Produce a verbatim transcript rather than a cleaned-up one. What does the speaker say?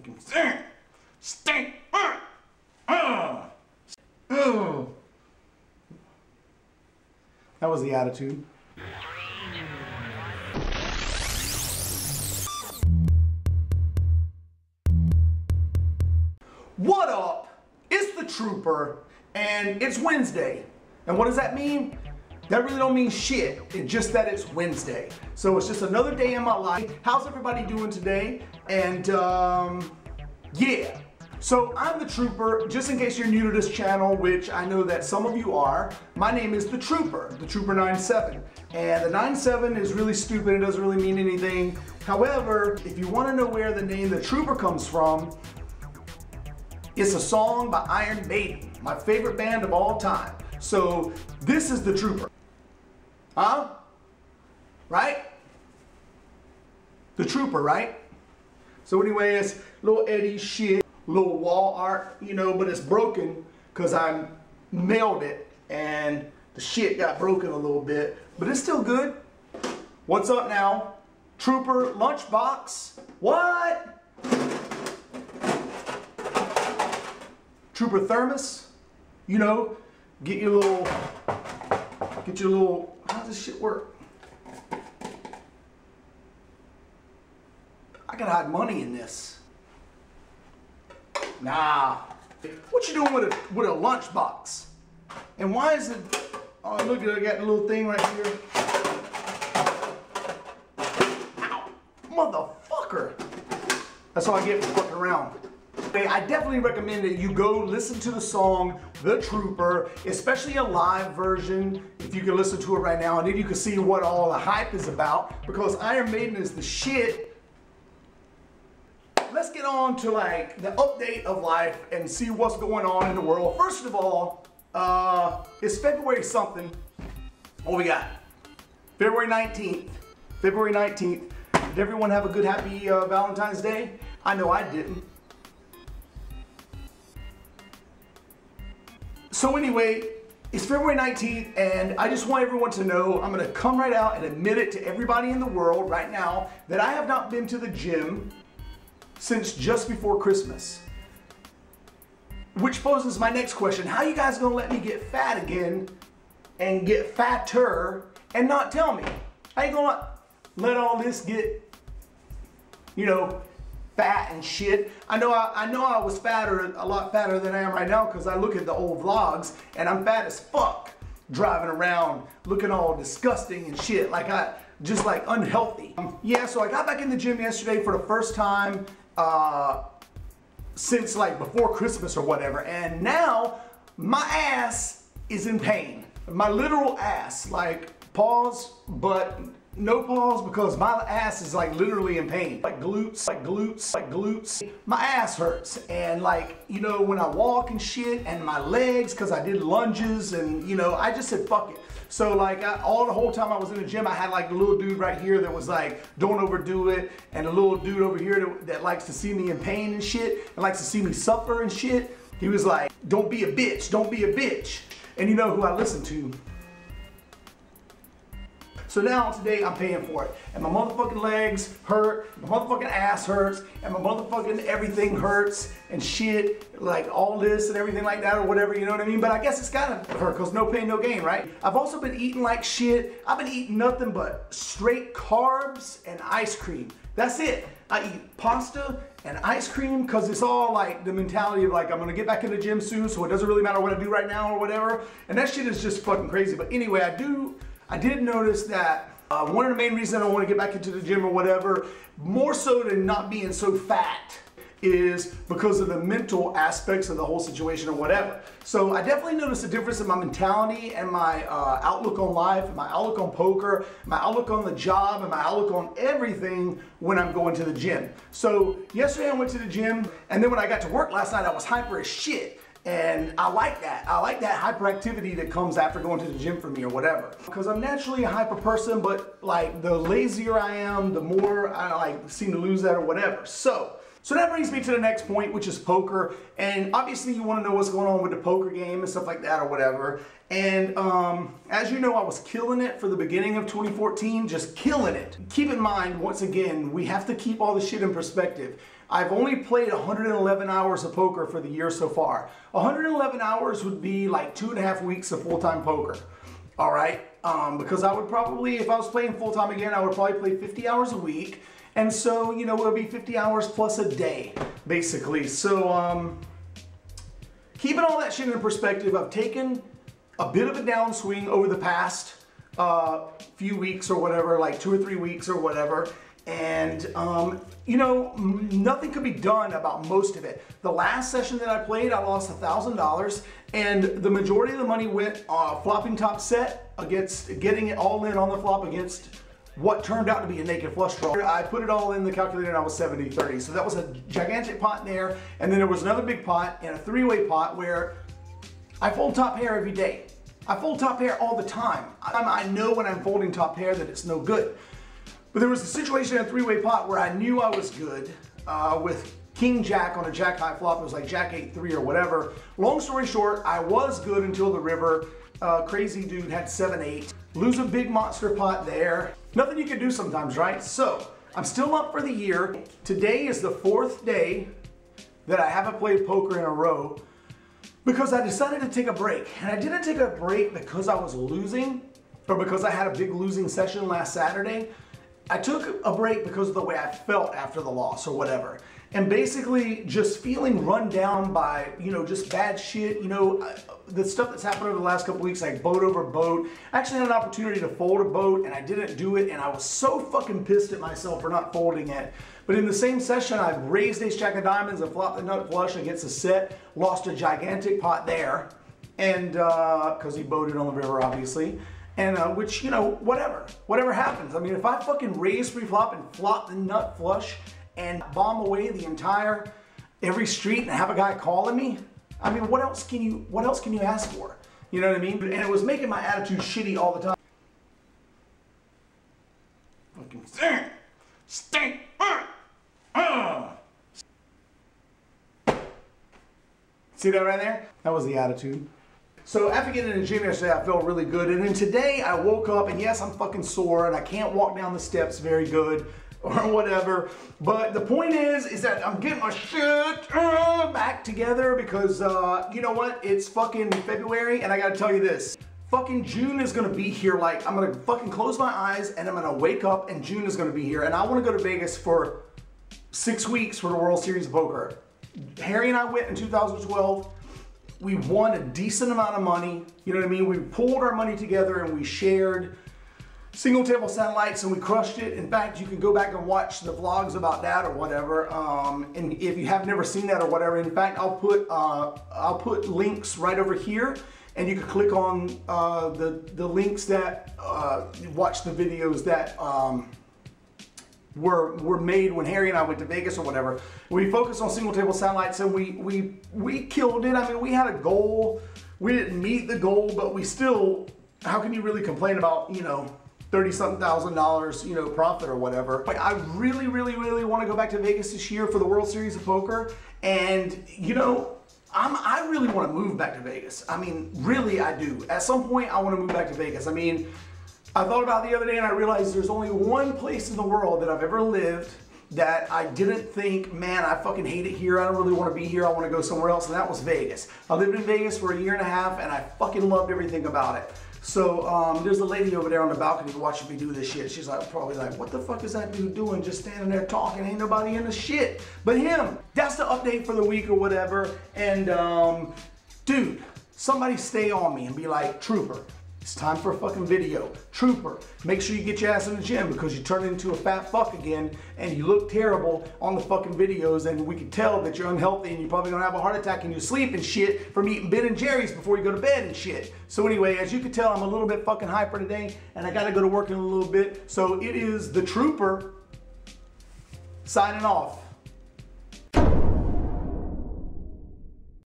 fucking stink, stink, uh, uh, uh. That was the attitude. What up? It's the Trooper, and it's Wednesday. And what does that mean? That really don't mean shit. It's just that it's Wednesday. So it's just another day in my life. How's everybody doing today? And um, yeah. So I'm the Trooper, just in case you're new to this channel, which I know that some of you are. My name is the Trooper, the Trooper ninety-seven. And the ninety-seven is really stupid, it doesn't really mean anything. However, if you want to know where the name the Trooper comes from, it's a song by Iron Maiden, my favorite band of all time. So this is the Trooper. Huh? Right? The Trooper, right? So anyway, it's little Eddie shit, little wall art, you know, but it's broken because I mailed it and the shit got broken a little bit, but it's still good. What's up now? Trooper lunchbox. What? Trooper thermos. You know, get your little, get your little, how does this shit work? I gotta hide money in this. Nah. What you doing with a with a lunchbox? And why is it? Oh, look at it, I got the little thing right here. Ow, motherfucker! That's all I get for fucking around. I definitely recommend that you go listen to the song The Trooper, especially a live version, if you can listen to it right now, and then you can see what all the hype is about, because Iron Maiden is the shit. Let's get on to like the update of life and see what's going on in the world. First of all, uh, it's February something. What we got? February nineteenth. February nineteenth. Did everyone have a good, happy uh, Valentine's Day? I know I didn't. So anyway, it's February nineteenth, and I just want everyone to know, I'm gonna come right out and admit it to everybody in the world right now, that I have not been to the gym since just before Christmas. Which poses my next question: how you guys gonna let me get fat again and get fatter and not tell me? How you gonna let all this get, you know, fat and shit? I know I, I know I was fatter, a lot fatter than I am right now, because I look at the old vlogs and I'm fat as fuck, driving around looking all disgusting and shit, like I, just like unhealthy. Um, yeah, so I got back in the gym yesterday for the first time uh, since like before Christmas or whatever, and now my ass is in pain. My literal ass, like pause, but no pause, because my ass is like literally in pain. Like glutes, like glutes, like glutes. My ass hurts, and like, you know, when I walk and shit, and my legs, because I did lunges, and you know, I just said fuck it. So like I, all the whole time I was in the gym, I had like a little dude right here that was like, don't overdo it, and a little dude over here that, that likes to see me in pain and shit, and likes to see me suffer and shit. He was like, don't be a bitch, don't be a bitch. And you know who I listen to. So now today I'm paying for it, and my motherfucking legs hurt, my motherfucking ass hurts, and my motherfucking everything hurts and shit, like all this and everything like that or whatever, you know what I mean? But I guess it's gotta hurt, because no pain, no gain, right? I've also been eating like shit. I've been eating nothing but straight carbs and ice cream. That's it. I eat pasta and ice cream, because it's all like the mentality of like, I'm gonna get back in the gym soon, so it doesn't really matter what I do right now or whatever. And that shit is just fucking crazy. But anyway, I do I did notice that uh, one of the main reasons I want to get back into the gym or whatever, more so than not being so fat, is because of the mental aspects of the whole situation or whatever. So I definitely noticed a difference in my mentality and my uh, outlook on life, my outlook on poker, my outlook on the job, and my outlook on everything when I'm going to the gym. So yesterday I went to the gym, and then when I got to work last night, I was hyper as shit. And I like that. I like that hyperactivity that comes after going to the gym for me or whatever. Because I'm naturally a hyper person, but like the lazier I am, the more I like seem to lose that or whatever. So So that brings me to the next point, which is poker. And obviously you want to know what's going on with the poker game and stuff like that or whatever. And um, as you know, I was killing it for the beginning of twenty fourteen, just killing it. Keep in mind, once again, we have to keep all this shit in perspective. I've only played one hundred eleven hours of poker for the year so far. one hundred eleven hours would be like two and a half weeks of full-time poker. All right? Um, because I would probably, if I was playing full-time again, I would probably play fifty hours a week. And so, you know, it would be fifty hours plus a day, basically. So, um, keeping all that shit in perspective, I've taken a bit of a downswing over the past uh, few weeks or whatever, like two or three weeks or whatever. And, um, you know, nothing could be done about most of it. The last session that I played, I lost one thousand dollars, and the majority of the money went uh, flopping top set against getting it all in on the flop against what turned out to be a naked flush draw. I put it all in the calculator and I was seventy thirty. So that was a gigantic pot there. And then there was another big pot and a three-way pot where I fold top pair every day. I fold top pair all the time. I'm, I know when I'm folding top pair that it's no good. But there was a situation in a three-way pot where I knew I was good uh, with King Jack on a Jack high flop. It was like Jack eight three or whatever. Long story short, I was good until the river. Uh, crazy dude had seven eight. Lose a big monster pot there. Nothing you can do sometimes, right? So, I'm still up for the year. Today is the fourth day that I haven't played poker in a row because I decided to take a break. And I didn't take a break because I was losing or because I had a big losing session last Saturday. I took a break because of the way I felt after the loss or whatever. And basically just feeling run down by, you know, just bad shit. You know, the stuff that's happened over the last couple weeks, like boat over boat. I actually had an opportunity to fold a boat and I didn't do it. And I was so fucking pissed at myself for not folding it. But in the same session, I raised ace jack of diamonds and flopped the nut flush against a set. Lost a gigantic pot there. And, uh, cause he boated on the river, obviously. And uh, which, you know, whatever, whatever happens. I mean, if I fucking raise pre-flop and flop the nut flush and bomb away the entire, every street and have a guy calling me, I mean, what else can you, what else can you ask for? You know what I mean? And it was making my attitude shitty all the time. Fucking stink, stink, uh, uh. See that right there? That was the attitude. So after getting in the gym yesterday, I felt really good. And then today I woke up and yes, I'm fucking sore and I can't walk down the steps very good or whatever. But the point is, is that I'm getting my shit uh, back together because uh, you know what? It's fucking February and I gotta tell you this. Fucking June is gonna be here. Like, I'm gonna fucking close my eyes and I'm gonna wake up and June is gonna be here. And I wanna go to Vegas for six weeks for the World Series of Poker. Harry and I went in two thousand twelve. We won a decent amount of money, you know what I mean? We pulled our money together and we shared single table satellites and we crushed it. In fact, you can go back and watch the vlogs about that or whatever. Um, and if you have never seen that or whatever, in fact, I'll put uh, I'll put links right over here and you can click on uh, the, the links that uh, watch the videos that um, were were made when Harry and I went to Vegas or whatever. We focused on single table satellites and we we we killed it. I mean, we had a goal. We didn't meet the goal, but we still, how can you really complain about, you know, thirty something thousand dollars, you know, profit or whatever. I really, really, really want to go back to Vegas this year for the World Series of Poker. And, you know, I'm, I really want to move back to Vegas. I mean, really, I do. At some point, I want to move back to Vegas. I mean, I thought about it the other day and I realized there's only one place in the world that I've ever lived that I didn't think, man, I fucking hate it here. I don't really want to be here. I want to go somewhere else. And that was Vegas. I lived in Vegas for a year and a half and I fucking loved everything about it. So um, there's a lady over there on the balcony watching me do this shit. She's like, probably like, what the fuck is that dude doing? Just standing there talking. Ain't nobody in the shit but him. That's the update for the week or whatever. And um, dude, somebody stay on me and be like, Trooper, it's time for a fucking video. Trooper, make sure you get your ass in the gym because you turn into a fat fuck again and you look terrible on the fucking videos and we can tell that you're unhealthy and you're probably gonna have a heart attack in your sleep and shit from eating Ben and Jerry's before you go to bed and shit. So anyway, as you can tell, I'm a little bit fucking hyper today and I gotta go to work in a little bit. So it is the Trooper signing off.